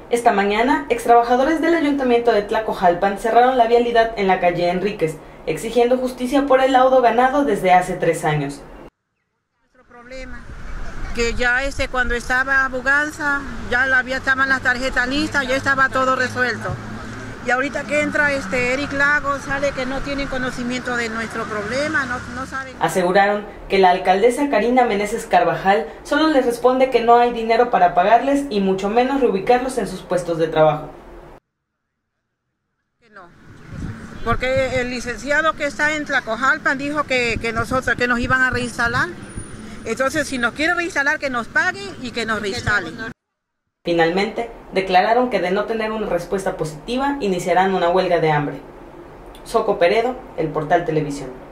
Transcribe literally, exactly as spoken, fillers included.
Esta mañana, extrabajadores del Ayuntamiento de Tlacojalpan cerraron la vialidad en la calle Enríquez, exigiendo justicia por el laudo ganado desde hace tres años. Nuestro problema, que ya este cuando estaba Buganza, ya la, ya estaban las tarjetas listas, ya estaba todo resuelto. Y ahorita que entra este Eric Lagos, sale que no tienen conocimiento de nuestro problema, no, no saben. Aseguraron que la alcaldesa Karina Meneses Carvajal solo les responde que no hay dinero para pagarles y mucho menos reubicarlos en sus puestos de trabajo. Que no, porque el licenciado que está en Tlacojalpan dijo que, que nosotros que nos iban a reinstalar. Entonces, si nos quiere reinstalar, que nos paguen y que nos reinstalen. Finalmente, declararon que de no tener una respuesta positiva, iniciarán una huelga de hambre. Soco Peredo, El Portal Televisión.